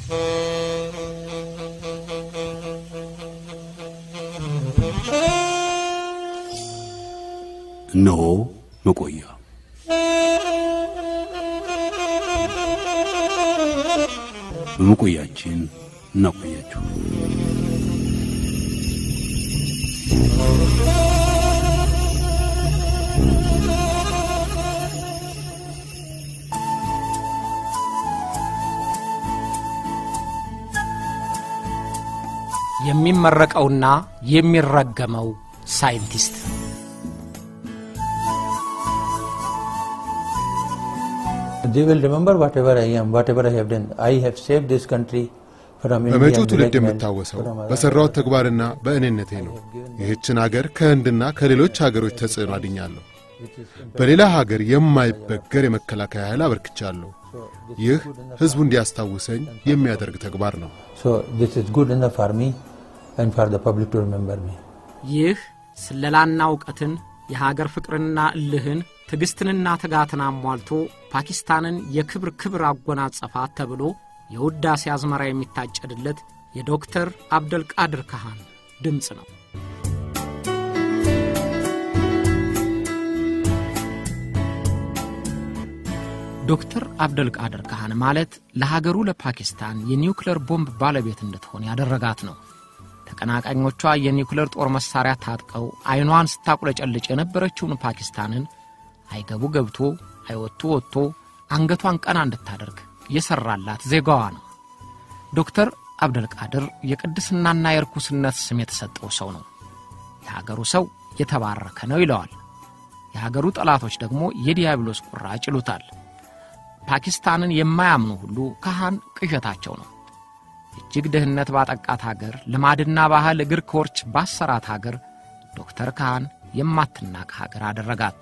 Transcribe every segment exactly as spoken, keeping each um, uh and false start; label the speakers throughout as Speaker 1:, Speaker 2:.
Speaker 1: ኖ መቆያ በመቆያችን እናቆያችሁ።
Speaker 2: የሚመረቀውና የሚረገመው ሳይንቲስት
Speaker 3: They will remember whatever I am, whatever I have done. I have saved this country from India.
Speaker 4: በመጪው ትውልድ የምታወሰው በሰራው ተግባርና በእኔነቴ ነው። ይህችን ሀገር ከህንድና ከሌሎች ሀገሮች ተጽዕኖ አድኛለሁ። በሌላ ሀገር የማይበገር የመከላከያ ኃይል አበርክቻለሁ። ይህ ህዝቡ እንዲያስታውሰኝ የሚያደርግ ተግባር ነው።
Speaker 3: So this is good enough for me and for the public to remember me.
Speaker 2: ይህ ስለላና ዕውቀትን የሀገር ፍቅርና እልህን ትግስትንና ትጋትን አሟልቶ ፓኪስታንን የክብር ክብር አጎናጸፋት ተብሎ የውዳሴ አዝመራ የሚታጨድለት የዶክተር አብዱል ቃድር ካህን ድምጽ ነው። ዶክተር አብዱል ቃድር ካህን ማለት ለሀገሩ ለፓኪስታን የኒውክሌር ቦምብ ባለቤት እንድትሆን ያደረጋት ነው። ተቀናቃኞቿ የኒውክሌር ጦር መሳሪያ ታጥቀው አይኗን ስታቁለጨልጭ የነበረችውን ፓኪስታንን አይገቡ ገብቶ አይወጡ ወጥቶ አንገቷን ቀና እንድታደርግ የሰራላት ዜጋዋ ነው። ዶክተር አብዱል ቃድር የቅድስናና የርኩስነት ስም የተሰጠው ሰው ነው። የሀገሩ ሰው የተባረከ ነው ይለዋል። የሀገሩ ጠላቶች ደግሞ የዲያብሎስ ቁራጭ ይሉታል። ፓኪስታንን የማያምኑ ሁሉ ካህን ቅዠታቸው ነው። እጅግ ድህነት ባጠቃት ሀገር ልማድና ባህል እግር ኮርች ባሰራት ሀገር ዶክተር ካህን የማትናቅ ሀገር አደረጋት።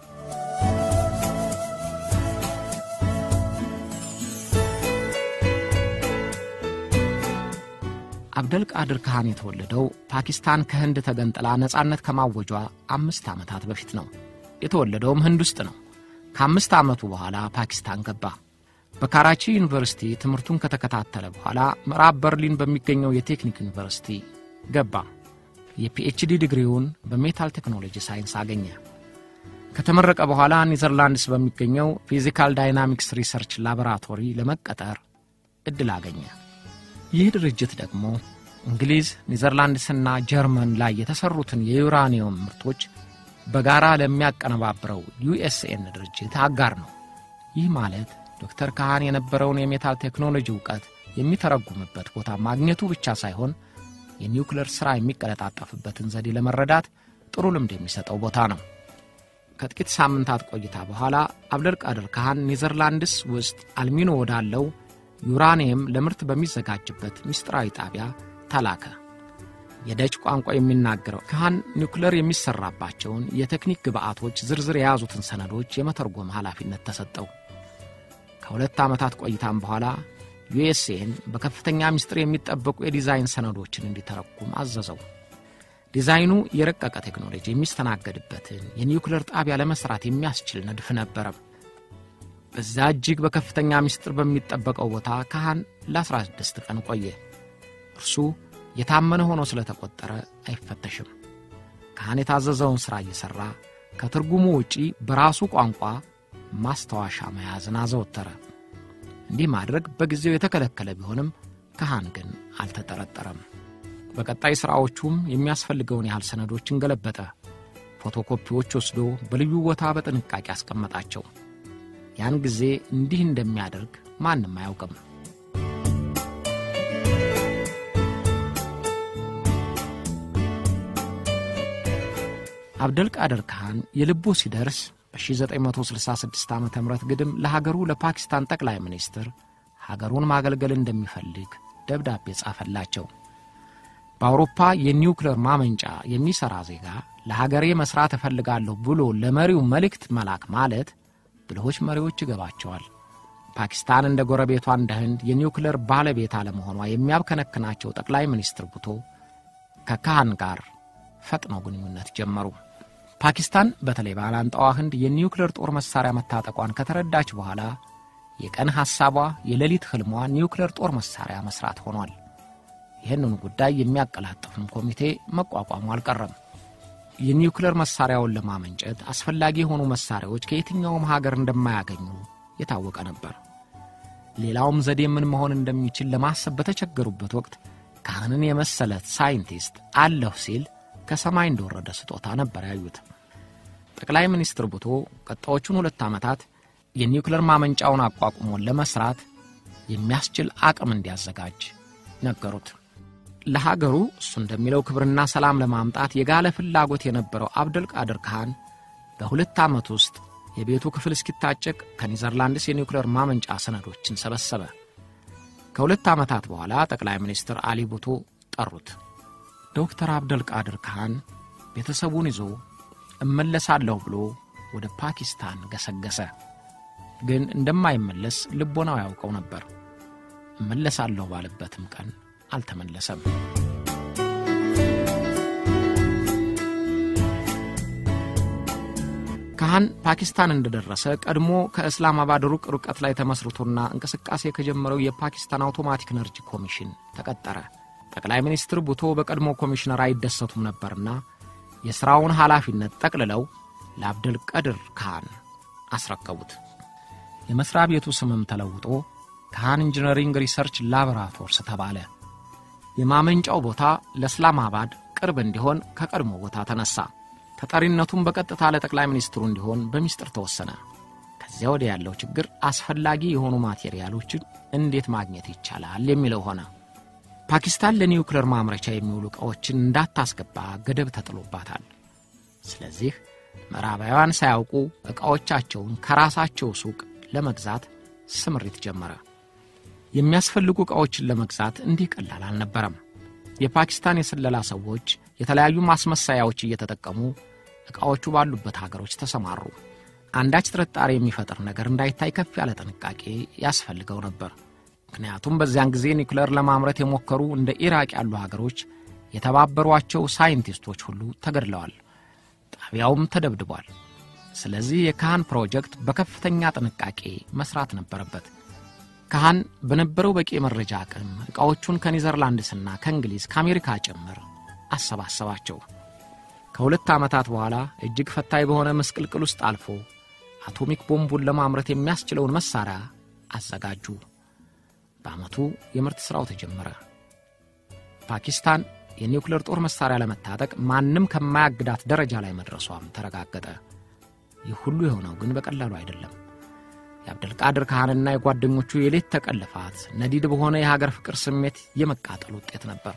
Speaker 2: አብዱል ቃድር ካህን የተወለደው ፓኪስታን ከህንድ ተገንጥላ ነጻነት ከማወጇ አምስት ዓመታት በፊት ነው። የተወለደውም ህንድ ውስጥ ነው። ከአምስት ዓመቱ በኋላ ፓኪስታን ገባ። በካራቺ ዩኒቨርሲቲ ትምህርቱን ከተከታተለ በኋላ ምዕራብ በርሊን በሚገኘው የቴክኒክ ዩኒቨርሲቲ ገባ። የፒኤችዲ ዲግሪውን በሜታል ቴክኖሎጂ ሳይንስ አገኘ። ከተመረቀ በኋላ ኔዘርላንድስ በሚገኘው ፊዚካል ዳይናሚክስ ሪሰርች ላቦራቶሪ ለመቀጠር እድል አገኘ። ይህ ድርጅት ደግሞ እንግሊዝ፣ ኔዘርላንድስና ጀርመን ላይ የተሰሩትን የዩራኒየም ምርቶች በጋራ ለሚያቀነባብረው ዩኤስኤን ድርጅት አጋር ነው። ይህ ማለት ዶክተር ካህን የነበረውን የሜታል ቴክኖሎጂ ዕውቀት የሚተረጉምበት ቦታ ማግኘቱ ብቻ ሳይሆን የኒውክሌር ሥራ የሚቀለጣጠፍበትን ዘዴ ለመረዳት ጥሩ ልምድ የሚሰጠው ቦታ ነው። ከጥቂት ሳምንታት ቆይታ በኋላ አብዱል ቃድር ካህን ኔዘርላንድስ ውስጥ አልሚኖ ወዳለው ዩራኒየም ለምርት በሚዘጋጅበት ሚስጥራዊ ጣቢያ ተላከ። የደች ቋንቋ የሚናገረው ካህን ኒውክሌር የሚሰራባቸውን የቴክኒክ ግብአቶች ዝርዝር የያዙትን ሰነዶች የመተርጎም ኃላፊነት ተሰጠው። ከሁለት ዓመታት ቆይታም በኋላ ዩኤስኤን በከፍተኛ ሚስጥር የሚጠበቁ የዲዛይን ሰነዶችን እንዲተረጉም አዘዘው። ዲዛይኑ የረቀቀ ቴክኖሎጂ የሚስተናገድበትን የኒውክሌር ጣቢያ ለመስራት የሚያስችል ንድፍ ነበር። በዛ እጅግ በከፍተኛ ሚስጥር በሚጠበቀው ቦታ ካህን ለ16 ቀን ቆየ። እርሱ የታመነ ሆኖ ስለተቆጠረ አይፈተሽም። ካህን የታዘዘውን ሥራ እየሰራ ከትርጉሙ ውጪ በራሱ ቋንቋ ማስተዋሻ መያዝን አዘወተረ። እንዲህ ማድረግ በጊዜው የተከለከለ ቢሆንም ካህን ግን አልተጠረጠረም። በቀጣይ ሥራዎቹም የሚያስፈልገውን ያህል ሰነዶችን ገለበጠ። ፎቶኮፒዎች ወስዶ በልዩ ቦታ በጥንቃቄ አስቀመጣቸው። ያን ጊዜ እንዲህ እንደሚያደርግ ማንም አያውቅም። አብዱል ቃድር ካህን የልቡ ሲደርስ በ1966 ዓመተ ምህረት ግድም ለሀገሩ ለፓኪስታን ጠቅላይ ሚኒስትር ሀገሩን ማገልገል እንደሚፈልግ ደብዳቤ ጻፈላቸው። በአውሮፓ የኒውክሌር ማመንጫ የሚሰራ ዜጋ ለሀገሬ መስራት እፈልጋለሁ ብሎ ለመሪው መልእክት መላክ ማለት ብልሆች መሪዎች ይገባቸዋል። ፓኪስታን እንደ ጎረቤቷ እንደ ህንድ የኒውክሌር ባለቤት አለመሆኗ የሚያብከነክናቸው ጠቅላይ ሚኒስትር ቡቶ ከካህን ጋር ፈጥነው ግንኙነት ጀመሩ። ፓኪስታን በተለይ ባላንጣዋ ህንድ የኒውክሌር ጦር መሳሪያ መታጠቋን ከተረዳች በኋላ የቀን ሐሳቧ የሌሊት ህልሟ ኒውክሌር ጦር መሳሪያ መስራት ሆኗል። ይህንን ጉዳይ የሚያቀላጥፍም ኮሚቴ መቋቋሙ አልቀረም። የኒውክሌር መሳሪያውን ለማመንጨት አስፈላጊ የሆኑ መሳሪያዎች ከየትኛውም ሀገር እንደማያገኙ የታወቀ ነበር። ሌላውም ዘዴ ምን መሆን እንደሚችል ለማሰብ በተቸገሩበት ወቅት ካህንን የመሰለ ሳይንቲስት አለሁ ሲል ከሰማይ እንደወረደ ስጦታ ነበር ያዩት። ጠቅላይ ሚኒስትር ቡቶ ቀጣዮቹን ሁለት ዓመታት የኒውክሌር ማመንጫውን አቋቁሞ ለመስራት የሚያስችል አቅም እንዲያዘጋጅ ነገሩት። ለሀገሩ እሱ እንደሚለው ክብርና ሰላም ለማምጣት የጋለ ፍላጎት የነበረው አብዱል ቃዴር ካን በሁለት ዓመት ውስጥ የቤቱ ክፍል እስኪታጨቅ ከኔዘርላንድስ የኒውክሌር ማመንጫ ሰነዶችን ሰበሰበ። ከሁለት ዓመታት በኋላ ጠቅላይ ሚኒስትር አሊ ቡቶ ጠሩት። ዶክተር አብዱል ቃዴር ካን ቤተሰቡን ይዞ እመለሳለሁ ብሎ ወደ ፓኪስታን ገሰገሰ። ግን እንደማይመለስ ልቦናው ያውቀው ነበር። እመለሳለሁ ባለበትም ቀን አልተመለሰም። ካህን ፓኪስታን እንደደረሰ ቀድሞ ከእስላማባድ ሩቅ ርቀት ላይ ተመስርቶና እንቅስቃሴ ከጀመረው የፓኪስታን አውቶማቲክ ኤነርጂ ኮሚሽን ተቀጠረ። ጠቅላይ ሚኒስትር ቡቶ በቀድሞ ኮሚሽነር አይደሰቱም ነበርና የሥራውን ኃላፊነት ጠቅልለው ለአብዱል ቃዴር ካን አስረከቡት። የመስሪያ ቤቱ ስምም ተለውጦ ካን ኢንጂነሪንግ ሪሰርች ላቦራቶሪስ ተባለ። የማመንጫው ቦታ ለእስላማባድ ቅርብ እንዲሆን ከቀድሞ ቦታ ተነሳ። ተጠሪነቱም በቀጥታ ለጠቅላይ ሚኒስትሩ እንዲሆን በሚስጥር ተወሰነ። ከዚያ ወዲያ ያለው ችግር አስፈላጊ የሆኑ ማቴሪያሎችን እንዴት ማግኘት ይቻላል የሚለው ሆነ። ፓኪስታን ለኒውክሌር ማምረቻ የሚውሉ ዕቃዎችን እንዳታስገባ ገደብ ተጥሎባታል። ስለዚህ ምዕራባውያን ሳያውቁ ዕቃዎቻቸውን ከራሳቸው ሱቅ ለመግዛት ስምሪት ጀመረ። የሚያስፈልጉ ዕቃዎችን ለመግዛት እንዲህ ቀላል አልነበረም። የፓኪስታን የስለላ ሰዎች የተለያዩ ማስመሳያዎች እየተጠቀሙ ዕቃዎቹ ባሉበት ሀገሮች ተሰማሩ። አንዳች ጥርጣሬ የሚፈጥር ነገር እንዳይታይ ከፍ ያለ ጥንቃቄ ያስፈልገው ነበር። ምክንያቱም በዚያን ጊዜ ኒውክሌር ለማምረት የሞከሩ እንደ ኢራቅ ያሉ ሀገሮች የተባበሯቸው ሳይንቲስቶች ሁሉ ተገድለዋል። ጣቢያውም ተደብድቧል። ስለዚህ የካህን ፕሮጀክት በከፍተኛ ጥንቃቄ መስራት ነበረበት። ካህን በነበረው በቂ መረጃ አቅም ዕቃዎቹን ከኔዘርላንድስና ከእንግሊዝ ከአሜሪካ ጭምር አሰባሰባቸው። ከሁለት ዓመታት በኋላ እጅግ ፈታኝ በሆነ መስቅልቅል ውስጥ አልፎ አቶሚክ ቦምቡን ለማምረት የሚያስችለውን መሳሪያ አዘጋጁ። በዓመቱ የምርት ሥራው ተጀመረ። ፓኪስታን የኒውክሌር ጦር መሳሪያ ለመታጠቅ ማንም ከማያግዳት ደረጃ ላይ መድረሷም ተረጋገጠ። ይህ ሁሉ የሆነው ግን በቀላሉ አይደለም። የአብዱል ቃዴር ካህንና የጓደኞቹ የሌት ተቀልፋት ነዲድ በሆነ የሀገር ፍቅር ስሜት የመቃጠል ውጤት ነበር።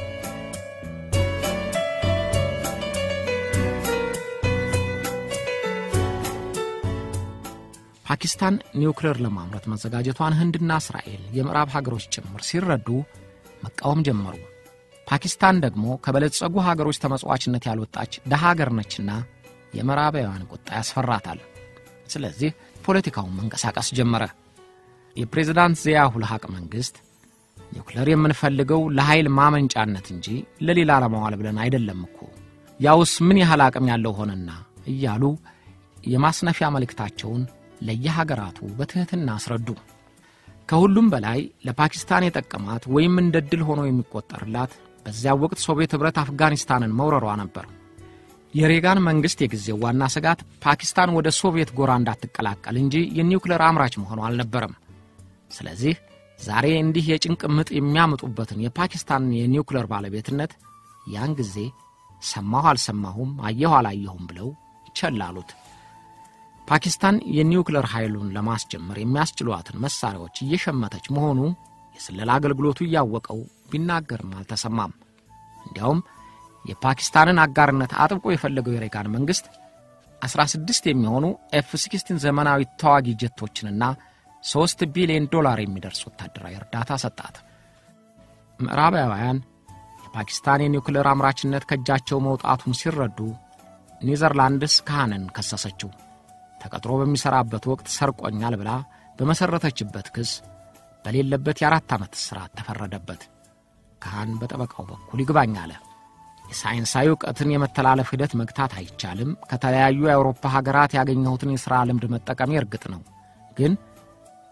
Speaker 2: ፓኪስታን ኒውክሌር ለማምረት መዘጋጀቷን ህንድና እስራኤል የምዕራብ ሀገሮች ጭምር ሲረዱ መቃወም ጀመሩ። ፓኪስታን ደግሞ ከበለጸጉ ሀገሮች ተመጽዋችነት ያልወጣች ደሃ ሀገር ነችና የምዕራባውያን ቁጣ ያስፈራታል። ስለዚህ ፖለቲካውን መንቀሳቀስ ጀመረ። የፕሬዝዳንት ዚያኡል ሐቅ መንግስት ኒውክሌር የምንፈልገው ለኃይል ማመንጫነት እንጂ ለሌላ ለማዋል ብለን አይደለም እኮ ያውስ ምን ያህል አቅም ያለው ሆነና እያሉ የማስነፊያ መልእክታቸውን ለየሀገራቱ በትህትና አስረዱ። ከሁሉም በላይ ለፓኪስታን የጠቀማት ወይም እንደድል ሆኖ የሚቆጠርላት በዚያ ወቅት ሶቪየት ህብረት አፍጋኒስታንን መውረሯ ነበር። የሬጋን መንግስት የጊዜው ዋና ስጋት ፓኪስታን ወደ ሶቪየት ጎራ እንዳትቀላቀል እንጂ የኒውክሌር አምራች መሆኗ አልነበረም። ስለዚህ ዛሬ እንዲህ የጭንቅ ምጥ የሚያመጡበትን የፓኪስታን የኒውክሌር ባለቤትነት ያን ጊዜ ሰማሁ አልሰማሁም አየሁ አላየሁም ብለው ይቸላሉት። ፓኪስታን የኒውክሌር ኃይሉን ለማስጀመር የሚያስችሏትን መሳሪያዎች እየሸመተች መሆኑ የስለላ አገልግሎቱ ያወቀው ቢናገርም አልተሰማም። እንዲያውም የፓኪስታንን አጋርነት አጥብቆ የፈለገው የሬጋን መንግስት አስራ ስድስት የሚሆኑ ኤፍ ሲክስቲን ዘመናዊ ተዋጊ ጀቶችንና ሶስት ቢሊዮን ዶላር የሚደርስ ወታደራዊ እርዳታ ሰጣት። ምዕራባውያን የፓኪስታን የኒውክሌር አምራችነት ከእጃቸው መውጣቱን ሲረዱ ኔዘርላንድስ ካህንን ከሰሰችው። ተቀጥሮ በሚሰራበት ወቅት ሰርቆኛል ብላ በመሰረተችበት ክስ በሌለበት የአራት ዓመት እስራት ተፈረደበት። ካህን በጠበቃው በኩል ይግባኝ አለ። የሳይንሳዊ ዕውቀትን የመተላለፍ ሂደት መግታት አይቻልም። ከተለያዩ የአውሮፓ ሀገራት ያገኘሁትን የሥራ ልምድ መጠቀም እርግጥ ነው፣ ግን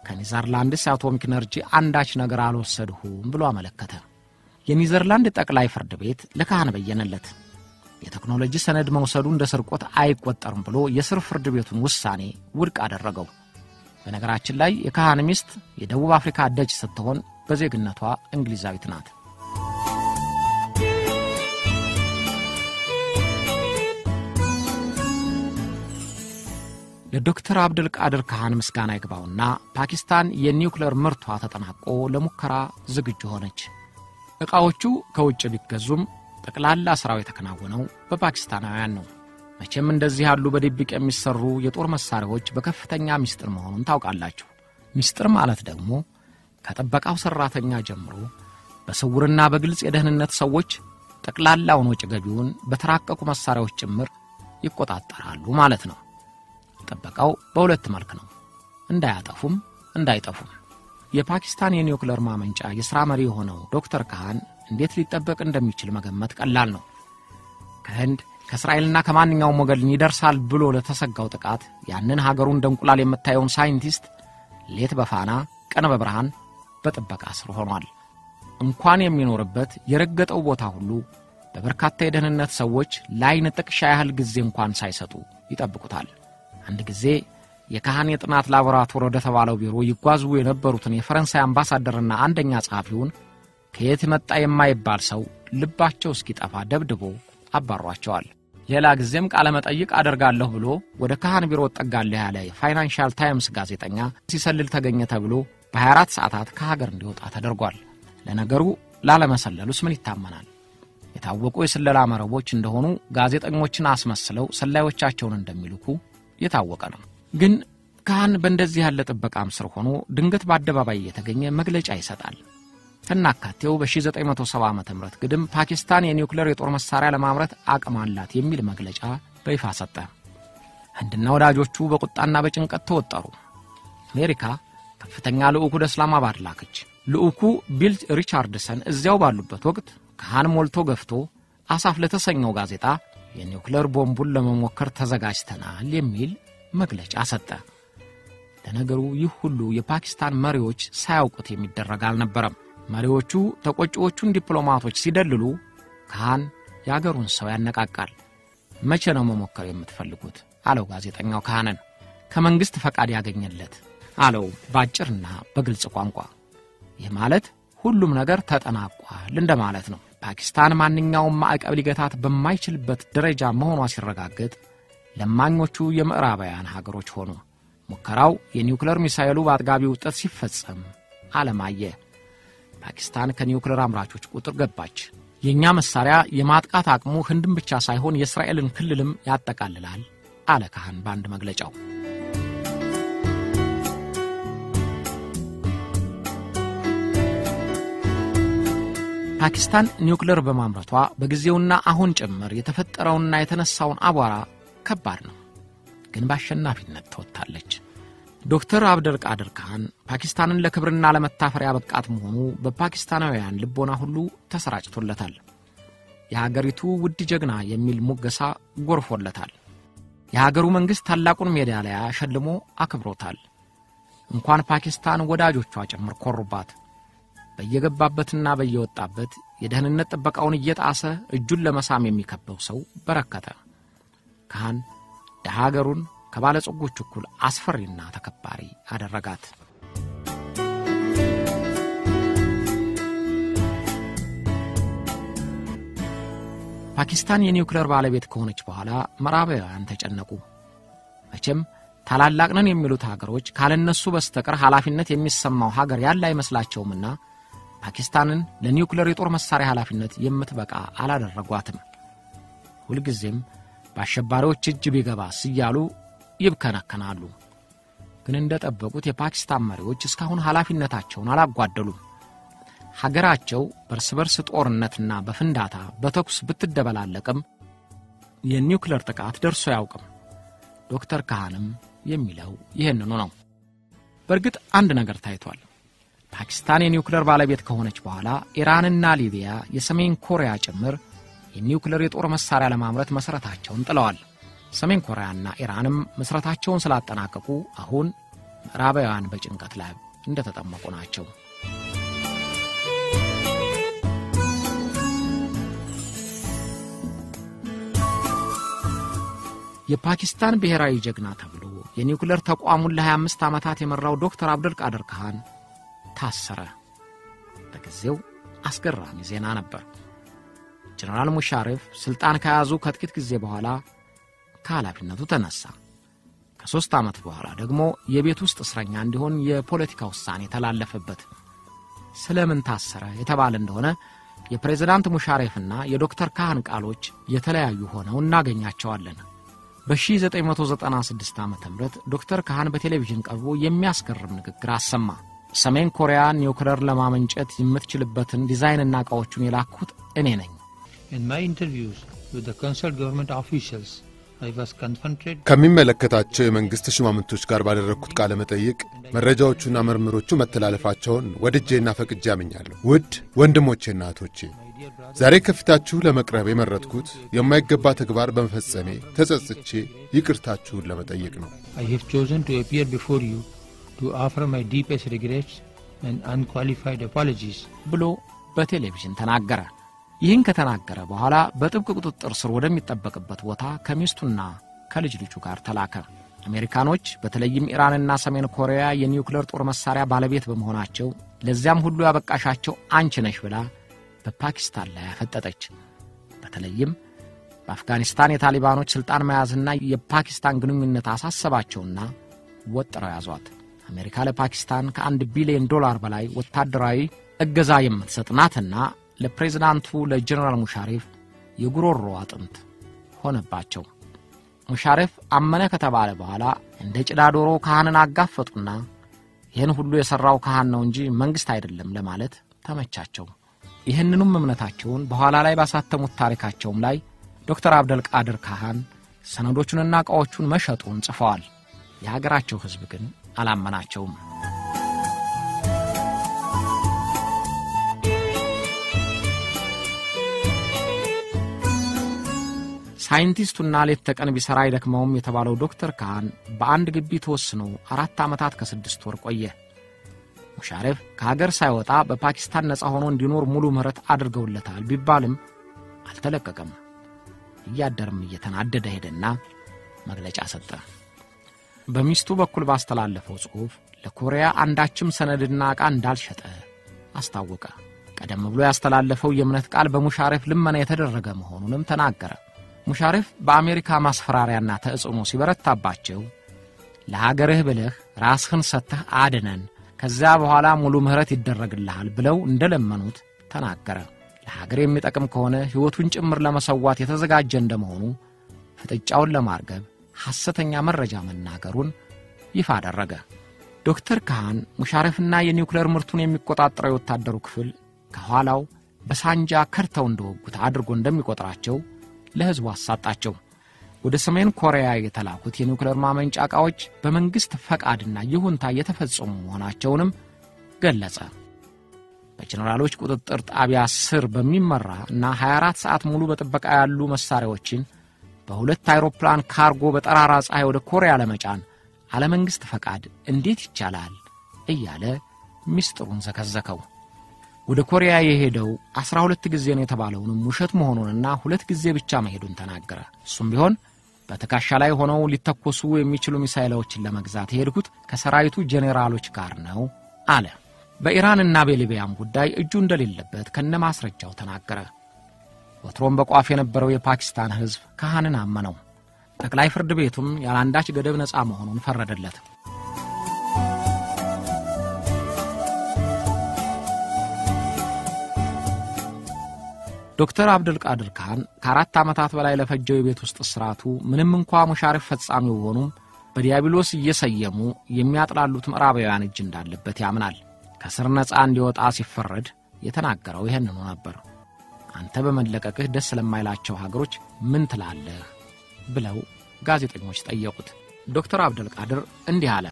Speaker 2: ከኒዘርላንድስ አቶሚክ ኤነርጂ አንዳች ነገር አልወሰድሁም ብሎ አመለከተ። የኒዘርላንድ ጠቅላይ ፍርድ ቤት ለካህን በየነለት። የቴክኖሎጂ ሰነድ መውሰዱ እንደ ስርቆት አይቆጠርም ብሎ የስር ፍርድ ቤቱን ውሳኔ ውድቅ አደረገው። በነገራችን ላይ የካህን ሚስት የደቡብ አፍሪካ ደጅ ስትሆን በዜግነቷ እንግሊዛዊት ናት። ለዶክተር አብዱል ቃድር ካህን ምስጋና ይግባውና ፓኪስታን የኒውክሌር ምርቷ ተጠናቆ ለሙከራ ዝግጁ ሆነች። ዕቃዎቹ ከውጭ ቢገዙም ጠቅላላ ስራው የተከናወነው በፓኪስታናውያን ነው። መቼም እንደዚህ ያሉ በድብቅ የሚሰሩ የጦር መሳሪያዎች በከፍተኛ ሚስጥር መሆኑን ታውቃላችሁ። ሚስጥር ማለት ደግሞ ከጥበቃው ሰራተኛ ጀምሮ በስውርና በግልጽ የደህንነት ሰዎች ጠቅላላውን ወጪ ገቢውን በተራቀቁ መሳሪያዎች ጭምር ይቆጣጣራሉ ማለት ነው። ጥበቃው በሁለት መልክ ነው፣ እንዳያጠፉም እንዳይጠፉም። የፓኪስታን የኒውክሌር ማመንጫ የሥራ መሪ የሆነው ዶክተር ካህን እንዴት ሊጠበቅ እንደሚችል መገመት ቀላል ነው። ከህንድ ከእስራኤልና ከማንኛውም ወገን ይደርሳል ብሎ ለተሰጋው ጥቃት ያንን ሀገሩን ደንቁላል የምታየውን ሳይንቲስት ሌት በፋና ቀን በብርሃን በጥበቃ ስር ሆኗል። እንኳን የሚኖርበት የረገጠው ቦታ ሁሉ በበርካታ የደህንነት ሰዎች ላይን ጥቅሻ ያህል ጊዜ እንኳን ሳይሰጡ ይጠብቁታል። አንድ ጊዜ የካህን የጥናት ላቦራቶሪ ወደ ተባለው ቢሮ ይጓዙ የነበሩትን የፈረንሳይ አምባሳደርና አንደኛ ጸሐፊውን ከየት መጣ የማይባል ሰው ልባቸው እስኪጠፋ ደብድቦ አባሯቸዋል። ሌላ ጊዜም ቃለ መጠይቅ አደርጋለሁ ብሎ ወደ ካህን ቢሮ ጠጋለህ ያለ የፋይናንሻል ታይምስ ጋዜጠኛ ሲሰልል ተገኘ ተብሎ በሃያ አራት ሰዓታት ከሀገር እንዲወጣ ተደርጓል። ለነገሩ ላለመሰለሉስ ምን ይታመናል? የታወቁ የስለላ መረቦች እንደሆኑ ጋዜጠኞችን አስመስለው ሰላዮቻቸውን እንደሚልኩ የታወቀ ነው። ግን ካህን በእንደዚህ ያለ ጥበቃም ስር ሆኖ ድንገት በአደባባይ የተገኘ መግለጫ ይሰጣል። ተናካቴው በ1970 ዓመተ ምህረት ግድም ፓኪስታን የኒውክሌር የጦር መሳሪያ ለማምረት አቅም አላት የሚል መግለጫ በይፋ ሰጠ። ህንድና ወዳጆቹ በቁጣና በጭንቀት ተወጠሩ። አሜሪካ ከፍተኛ ልዑክ ወደ እስላማባድ ላከች። ልዑኩ ቢል ሪቻርድሰን እዚያው ባሉበት ወቅት ካህን ሞልቶ ገፍቶ አሳፍ ለተሰኘው ጋዜጣ የኒውክሌር ቦምቡን ለመሞከር ተዘጋጅተናል የሚል መግለጫ ሰጠ። ለነገሩ ይህ ሁሉ የፓኪስታን መሪዎች ሳያውቁት የሚደረግ አልነበረም። መሪዎቹ ተቆጪዎቹን ዲፕሎማቶች ሲደልሉ ካህን ያገሩን ሰው ያነቃቃል። መቼ ነው መሞከር የምትፈልጉት አለው ጋዜጠኛው ካህንን። ከመንግስት ፈቃድ ያገኘለት አለው ባጭርና በግልጽ ቋንቋ። ይህ ማለት ሁሉም ነገር ተጠናቋል እንደማለት ነው። ፓኪስታን ማንኛውም ማዕቀብ ሊገታት በማይችልበት ደረጃ መሆኗ ሲረጋገጥ ለማኞቹ የምዕራባውያን ሀገሮች ሆኑ። ሙከራው የኒውክሌር ሚሳኤሉ በአጥጋቢ ውጤት ሲፈጸም ዓለማየ ፓኪስታን ከኒውክሌር አምራቾች ቁጥር ገባች። የኛ መሳሪያ የማጥቃት አቅሙ ህንድን ብቻ ሳይሆን የእስራኤልን ክልልም ያጠቃልላል አለ ካህን በአንድ መግለጫው። ፓኪስታን ኒውክሌር በማምረቷ በጊዜውና አሁን ጭምር የተፈጠረውና የተነሳውን አቧራ ከባድ ነው፣ ግን በአሸናፊነት ተወጣለች። ዶክተር አብዱል ቃዴር ካን ፓኪስታንን ለክብርና ለመታፈር ያበቃት መሆኑ በፓኪስታናውያን ልቦና ሁሉ ተሰራጭቶለታል። የሀገሪቱ ውድ ጀግና የሚል ሙገሳ ጎርፎለታል። የሀገሩ መንግስት ታላቁን ሜዳሊያ ሸልሞ አክብሮታል። እንኳን ፓኪስታን ወዳጆቿ ጭምር ኮሩባት። በየገባበትና በየወጣበት የደህንነት ጥበቃውን እየጣሰ እጁን ለመሳም የሚከበው ሰው በረከተ። ካህን የሀገሩን ከባለጸጎች እኩል አስፈሪና ተከባሪ አደረጋት። ፓኪስታን የኒውክሌር ባለቤት ከሆነች በኋላ ምዕራባውያን ተጨነቁ። መቼም ታላላቅ ነን የሚሉት ሀገሮች ካለነሱ በስተቀር ኃላፊነት የሚሰማው ሀገር ያለ አይመስላቸውምና ፓኪስታንን ለኒውክሌር የጦር መሳሪያ ኃላፊነት የምትበቃ አላደረጓትም። ሁልጊዜም በአሸባሪዎች እጅ ቢገባ ሲያሉ ይብከነከናሉ። ግን እንደጠበቁት የፓኪስታን መሪዎች እስካሁን ኃላፊነታቸውን አላጓደሉም። ሀገራቸው በርስ በርስ ጦርነትና በፍንዳታ በተኩስ ብትደበላለቅም የኒውክሌር ጥቃት ደርሶ ያውቅም። ዶክተር ካህንም የሚለው ይሄንኑ ነው። በርግጥ አንድ ነገር ታይቷል። ፓኪስታን የኒውክሌር ባለቤት ከሆነች በኋላ ኢራንና ሊቢያ የሰሜን ኮሪያ ጭምር የኒውክሌር የጦር መሳሪያ ለማምረት መሰረታቸውን ጥለዋል። ሰሜን ኮሪያና ኢራንም መስራታቸውን ስላጠናቀቁ አሁን ምዕራባውያን በጭንቀት ላይ እንደተጠመቁ ናቸው። የፓኪስታን ብሔራዊ ጀግና ተብሎ የኒውክሌር ተቋሙን ለ25 ዓመታት የመራው ዶክተር አብዱል ቃድር ካን ታሰረ። በጊዜው አስገራሚ ዜና ነበር። ጀነራል ሙሻሪፍ ስልጣን ከያዙ ከጥቂት ጊዜ በኋላ ከኃላፊነቱ ተነሳ። ከሶስት ዓመት በኋላ ደግሞ የቤት ውስጥ እስረኛ እንዲሆን የፖለቲካ ውሳኔ ተላለፈበት። ስለምን ታሰረ የተባለ እንደሆነ የፕሬዝዳንት ሙሻሪፍና የዶክተር ካህን ቃሎች የተለያዩ ሆነው እናገኛቸዋለን። በ1996 ዓመተ ምህረት ዶክተር ካህን በቴሌቪዥን ቀርቦ የሚያስገርም ንግግር አሰማ። ሰሜን ኮሪያ ኒውክሌር ለማመንጨት የምትችልበትን ዲዛይንና ቃዎቹን የላኩት እኔ ነኝ።
Speaker 3: In my interviews with the concerned government officials, I was confronted
Speaker 4: ከሚመለከታቸው የመንግስት ሽማምንቶች ጋር ባደረኩት ቃለ መጠይቅ መረጃዎቹና ምርምሮቹ መተላለፋቸውን ወድጄና ፈቅጄ አምኛለሁ። ውድ ወንድሞቼና እህቶቼ ዛሬ ከፊታችሁ ለመቅረብ የመረጥኩት የማይገባ ተግባር በመፈጸሜ ተጸጽቼ ይቅርታችሁን ለመጠየቅ ነው።
Speaker 3: I have chosen to appear before you to offer my deepest regrets and unqualified apologies
Speaker 2: ብሎ በቴሌቪዥን ተናገረ። ይህን ከተናገረ በኋላ በጥብቅ ቁጥጥር ስር ወደሚጠበቅበት ቦታ ከሚስቱና ከልጅ ልጁ ጋር ተላከ። አሜሪካኖች በተለይም ኢራንና ሰሜን ኮሪያ የኒውክሌር ጦር መሳሪያ ባለቤት በመሆናቸው ለዚያም ሁሉ ያበቃሻቸው አንቺ ነሽ ብላ በፓኪስታን ላይ አፈጠጠች። በተለይም በአፍጋኒስታን የታሊባኖች ስልጣን መያዝና የፓኪስታን ግንኙነት አሳሰባቸውና ወጥረው ያዟት። አሜሪካ ለፓኪስታን ከአንድ ቢሊዮን ዶላር በላይ ወታደራዊ እገዛ የምትሰጥናትና ለፕሬዝዳንቱ ለጀነራል ሙሻሪፍ የጉሮሮ አጥንት ሆነባቸው። ሙሻሪፍ አመነ ከተባለ በኋላ እንደ ጭዳ ዶሮ ካህንን አጋፈጡና ይህን ሁሉ የሰራው ካህን ነው እንጂ መንግስት አይደለም ለማለት ተመቻቸው። ይህንኑም እምነታቸውን በኋላ ላይ ባሳተሙት ታሪካቸውም ላይ ዶክተር አብዱል ቃድር ካን ሰነዶቹንና ቃዎቹን መሸጡን ጽፈዋል። የሀገራቸው ህዝብ ግን አላመናቸውም። ሳይንቲስቱና ሌት ተቀን ቢሰራ አይደክመውም የተባለው ዶክተር ካን በአንድ ግቢ ተወስኖ አራት ዓመታት ከስድስት ወር ቆየ። ሙሻሪፍ ከሀገር ሳይወጣ በፓኪስታን ነፃ ሆኖ እንዲኖር ሙሉ ምህረት አድርገውለታል ቢባልም አልተለቀቀም። እያደረም እየተናደደ ሄደና መግለጫ ሰጠ። በሚስቱ በኩል ባስተላለፈው ጽሑፍ ለኮሪያ አንዳችም ሰነድና ዕቃ እንዳልሸጠ አስታወቀ። ቀደም ብሎ ያስተላለፈው የእምነት ቃል በሙሻሪፍ ልመና የተደረገ መሆኑንም ተናገረ። ሙሻሪፍ በአሜሪካ ማስፈራሪያና ተጽዕኖ ሲበረታባቸው ለሀገርህ ብለህ ራስህን ሰጥተህ አድነን ከዛ በኋላ ሙሉ ምህረት ይደረግልሃል ብለው እንደለመኑት ተናገረ። ለሀገር የሚጠቅም ከሆነ ህይወቱን ጭምር ለመሰዋት የተዘጋጀ እንደመሆኑ ፍጥጫውን ለማርገብ ሐሰተኛ መረጃ መናገሩን ይፋ አደረገ። ዶክተር ካን ሙሻሪፍና የኒውክሌር ምርቱን የሚቆጣጠረው ወታደሩ ክፍል ከኋላው በሳንጃ ከርተው እንደወጉት አድርጎ እንደሚቆጥራቸው ለህዝቡ አሳጣቸው። ወደ ሰሜን ኮሪያ የተላኩት የኒውክሌር ማመንጫ ዕቃዎች በመንግስት ፈቃድና ይሁንታ የተፈጸሙ መሆናቸውንም ገለጸ። በጀነራሎች ቁጥጥር ጣቢያ ስር በሚመራ እና ሃያ አራት ሰዓት ሙሉ በጥበቃ ያሉ መሳሪያዎችን በሁለት አይሮፕላን ካርጎ በጠራራ ፀሐይ ወደ ኮሪያ ለመጫን አለመንግስት ፈቃድ እንዴት ይቻላል እያለ ሚስጥሩን ዘከዘከው። ወደ ኮሪያ የሄደው አስራ ሁለት ጊዜ ነው የተባለውንም ውሸት መሆኑንና ሁለት ጊዜ ብቻ መሄዱን ተናገረ። እሱም ቢሆን በተካሻ ላይ ሆነው ሊተኮሱ የሚችሉ ሚሳኤሎችን ለመግዛት የሄድኩት ከሰራዊቱ ጄኔራሎች ጋር ነው አለ። በኢራንና በሊቢያም ጉዳይ እጁ እንደሌለበት ከነማስረጃው ተናገረ። ወትሮም በቋፍ የነበረው የፓኪስታን ህዝብ ካህንን አመነው። ጠቅላይ ፍርድ ቤቱም ያላንዳች ገደብ ነፃ መሆኑን ፈረደለት። ዶክተር አብዱል ቃድር ካን ከአራት ዓመታት በላይ ለፈጀው የቤት ውስጥ እስራቱ ምንም እንኳን ሙሻሪፍ ፈጻሚው ሆኖም በዲያብሎስ እየሰየሙ የሚያጥላሉት ምዕራባውያን እጅ እንዳለበት ያምናል። ከስር ነፃ እንዲወጣ ሲፈረድ የተናገረው ይሄንኑ ነበር። አንተ በመለቀቅህ ደስ ለማይላቸው ሀገሮች ምን ትላለህ ብለው ጋዜጠኞች ጠየቁት። ዶክተር አብዱል ቃድር እንዲህ አለ።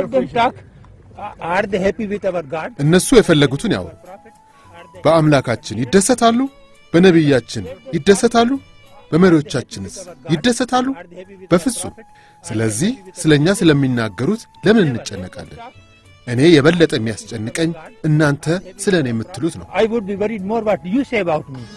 Speaker 4: እነሱ የፈለጉትን ያው በአምላካችን ይደሰታሉ፣ በነብያችን ይደሰታሉ። በመሪዎቻችንስ ይደሰታሉ? በፍጹም። ስለዚህ ስለኛ ስለሚናገሩት ለምን እንጨነቃለን? እኔ የበለጠ የሚያስጨንቀኝ እናንተ ስለኔ የምትሉት ነው።
Speaker 3: I would be worried more what you say about me.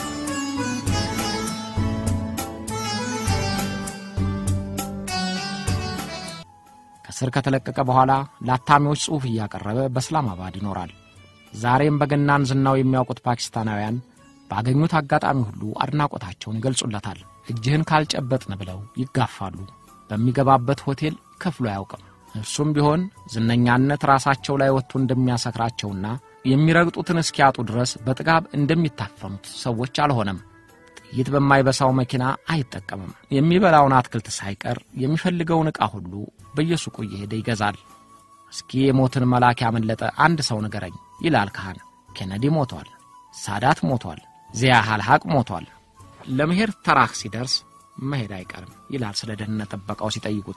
Speaker 2: ከስር ከተለቀቀ በኋላ ለአታሚዎች ጽሑፍ እያቀረበ በእስላማባድ ይኖራል። ዛሬም በገናን ዝናው የሚያውቁት ፓኪስታናውያን ባገኙት አጋጣሚ ሁሉ አድናቆታቸውን ይገልጹለታል። እጅህን ካልጨበጥን ብለው ይጋፋሉ። በሚገባበት ሆቴል ከፍሎ አያውቅም። እርሱም ቢሆን ዝነኛነት ራሳቸው ላይ ወጥቶ እንደሚያሰክራቸውና የሚረግጡትን እስኪያጡ ድረስ በጥጋብ እንደሚታፈኑት ሰዎች አልሆነም። ጥይት በማይበሳው መኪና አይጠቀምም። የሚበላውን አትክልት ሳይቀር የሚፈልገውን ዕቃ ሁሉ በየሱቁ እየሄደ ይገዛል። እስኪ የሞትን መልአክ ያመለጠ አንድ ሰው ንገረኝ ይላል ካህን። ኬነዲ ሞቷል፣ ሳዳት ሞቷል፣ ዚያ ሐልሐቅ ሞቷል። ለመሄድ ተራህ ሲደርስ መሄድ አይቀርም ይላል ስለ ደህንነት ጥበቃው ሲጠይቁት።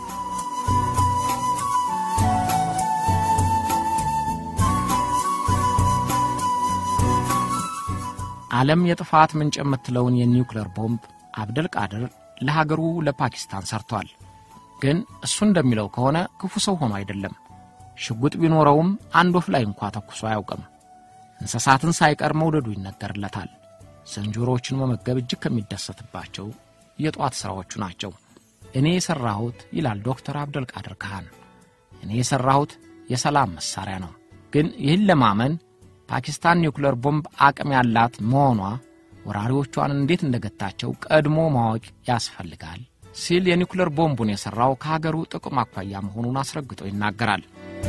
Speaker 2: ዓለም የጥፋት ምንጭ የምትለውን የኒውክሌር ቦምብ አብዱልቃድር ለሀገሩ ለፓኪስታን ሰርቷል። ግን እሱ እንደሚለው ከሆነ ክፉ ሰው ሆኖ አይደለም። ሽጉጥ ቢኖረውም አንድ ወፍ ላይ እንኳን ተኩሶ አያውቅም። እንስሳትን ሳይቀር መውደዱ ይነገርለታል። ዝንጀሮዎችን መመገብ እጅግ ከሚደሰትባቸው የጧት ሥራዎቹ ናቸው። እኔ የሠራሁት ይላል ዶክተር አብዱል ቃድር ካን፣ እኔ የሠራሁት የሰላም መሳሪያ ነው። ግን ይህን ለማመን ፓኪስታን ኒውክሌር ቦምብ አቅም ያላት መሆኗ ወራሪዎቿን እንዴት እንደገታቸው ቀድሞ ማወቅ ያስፈልጋል ሲል የኒውክሌር ቦምቡን የሠራው ከሀገሩ ጥቅም አኳያ መሆኑን አስረግጦ ይናገራል።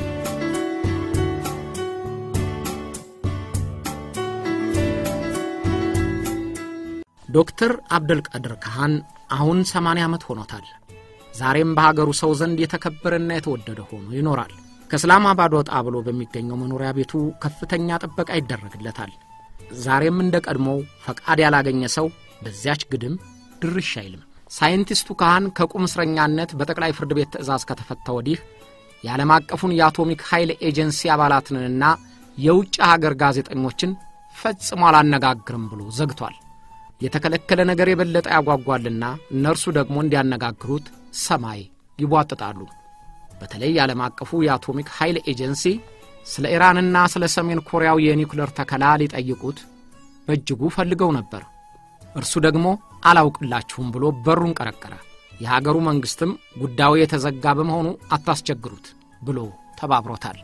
Speaker 2: ዶክተር አብዱል ቃድር ካን አሁን ሰማንያ ዓመት ሆኖታል። ዛሬም በሀገሩ ሰው ዘንድ የተከበረና የተወደደ ሆኖ ይኖራል። ከእስላማባድ ወጣ ብሎ በሚገኘው መኖሪያ ቤቱ ከፍተኛ ጥበቃ ይደረግለታል። ዛሬም እንደ ቀድሞው ፈቃድ ያላገኘ ሰው በዚያች ግድም ድርሽ አይልም። ሳይንቲስቱ ካህን ከቁም እስረኛነት በጠቅላይ ፍርድ ቤት ትዕዛዝ ከተፈታ ወዲህ የዓለም አቀፉን የአቶሚክ ኃይል ኤጀንሲ አባላትንና የውጭ ሀገር ጋዜጠኞችን ፈጽሞ አላነጋግርም ብሎ ዘግቷል። የተከለከለ ነገር የበለጠ ያጓጓልና እነርሱ ደግሞ እንዲያነጋግሩት ሰማይ ይቧጥጣሉ። በተለይ የዓለም አቀፉ የአቶሚክ ኃይል ኤጀንሲ ስለ ኢራንና ስለ ሰሜን ኮሪያው የኒውክሌር ተከላ ሊጠይቁት በእጅጉ ፈልገው ነበር። እርሱ ደግሞ አላውቅላችሁም ብሎ በሩን ቀረቀረ። የሀገሩ መንግስትም ጉዳዩ የተዘጋ በመሆኑ አታስቸግሩት ብሎ ተባብሮታል።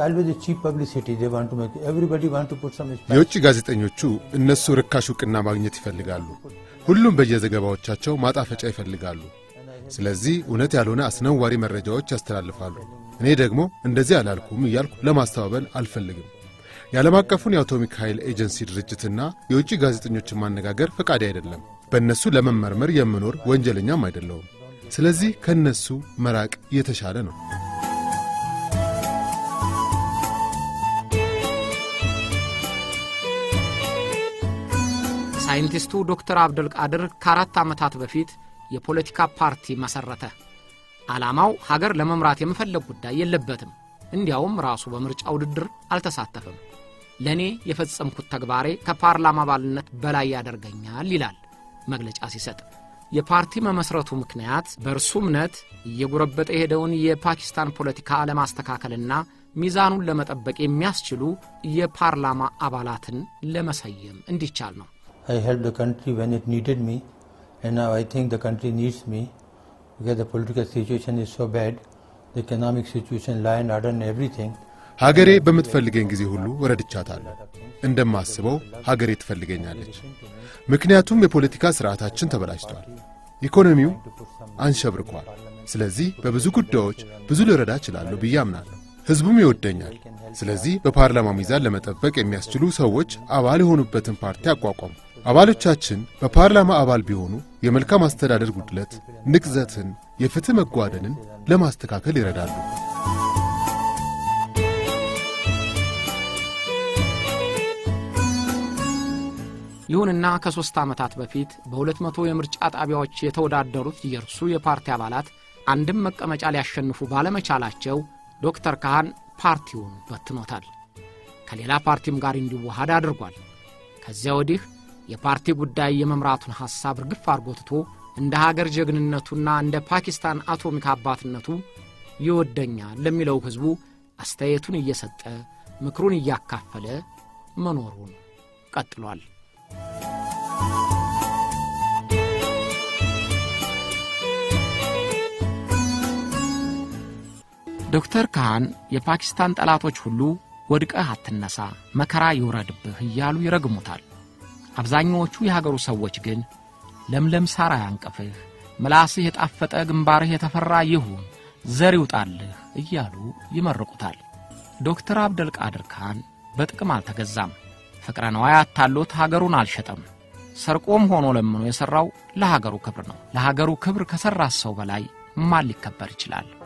Speaker 4: የውጭ ጋዜጠኞቹ እነሱ ርካሽ ዕውቅና ማግኘት ይፈልጋሉ። ሁሉም በየዘገባዎቻቸው ማጣፈጫ ይፈልጋሉ። ስለዚህ እውነት ያልሆነ አስነዋሪ መረጃዎች ያስተላልፋሉ። እኔ ደግሞ እንደዚህ አላልኩም እያልኩ ለማስተባበል አልፈልግም። የዓለም አቀፉን የአቶሚክ ኃይል ኤጀንሲ ድርጅትና የውጭ ጋዜጠኞችን ማነጋገር ፈቃድ አይደለም። በእነሱ ለመመርመር የምኖር ወንጀለኛም አይደለሁም። ስለዚህ ከነሱ መራቅ የተሻለ ነው።
Speaker 2: ሳይንቲስቱ ዶክተር አብዱል ቃድር ከአራት ዓመታት በፊት የፖለቲካ ፓርቲ መሰረተ። ዓላማው ሀገር ለመምራት የመፈለግ ጉዳይ የለበትም። እንዲያውም ራሱ በምርጫ ውድድር አልተሳተፈም። ለኔ የፈጸምኩት ተግባሬ ከፓርላማ አባልነት በላይ ያደርገኛል ይላል መግለጫ ሲሰጥ። የፓርቲ መመስረቱ ምክንያት በእርሱ እምነት እየጎረበጠ የሄደውን የፓኪስታን ፖለቲካ ለማስተካከልና ሚዛኑን ለመጠበቅ የሚያስችሉ የፓርላማ አባላትን ለመሰየም እንዲቻል ነው።
Speaker 3: I helped the country when it needed me, and now I think the country needs me because the political situation is so bad, the economic situation, law and order and everything.
Speaker 4: ሀገሬ በምትፈልገኝ ጊዜ ሁሉ ወረድቻታለሁ። እንደማስበው ሀገሬ ትፈልገኛለች። ምክንያቱም የፖለቲካ ስርዓታችን ተበላሽቷል፣ ኢኮኖሚው አንሸብርቋል። ስለዚህ በብዙ ጉዳዮች ብዙ ልረዳ እችላለሁ ብዬ አምናለሁ። ህዝቡም ይወደኛል። ስለዚህ በፓርላማ ሚዛን ለመጠበቅ የሚያስችሉ ሰዎች አባል የሆኑበትን ፓርቲ አቋቋሙ። አባሎቻችን በፓርላማ አባል ቢሆኑ የመልካም አስተዳደር ጉድለት፣ ንቅዘትን፣ የፍትህ መጓደልን ለማስተካከል ይረዳሉ።
Speaker 2: ይሁንና ከሶስት ዓመታት በፊት በሁለት መቶ የምርጫ ጣቢያዎች የተወዳደሩት የርሱ የፓርቲ አባላት አንድም መቀመጫ ሊያሸንፉ ባለመቻላቸው ዶክተር ካን ፓርቲውን በትኖታል። ከሌላ ፓርቲም ጋር እንዲዋሃድ አድርጓል። ከዚያ ወዲህ የፓርቲ ጉዳይ የመምራቱን ሐሳብ ርግፍ አርጎትቶ እንደ ሀገር ጀግንነቱና እንደ ፓኪስታን አቶሚክ አባትነቱ ይወደኛል ለሚለው ህዝቡ አስተያየቱን እየሰጠ ምክሩን እያካፈለ መኖሩን ቀጥሏል። ዶክተር ካን የፓኪስታን ጠላቶች ሁሉ ወድቀህ አትነሳ መከራ ይወረድብህ እያሉ ይረግሙታል። አብዛኛዎቹ የሀገሩ ሰዎች ግን ለምለም ሳራ ያንቀፍህ ምላስህ የጣፈጠ ግንባርህ የተፈራ ይሁን ዘር ይውጣልህ እያሉ ይመርቁታል። ዶክተር አብዱልቃድር ካን በጥቅም አልተገዛም። ፍቅረ ነዋይ አታሎት ሀገሩን አልሸጠም። ሰርቆም ሆኖ ለምኖ የሰራው ለሀገሩ ክብር ነው። ለሀገሩ ክብር ከሰራ ሰው በላይ ማን ሊከበር ይችላል?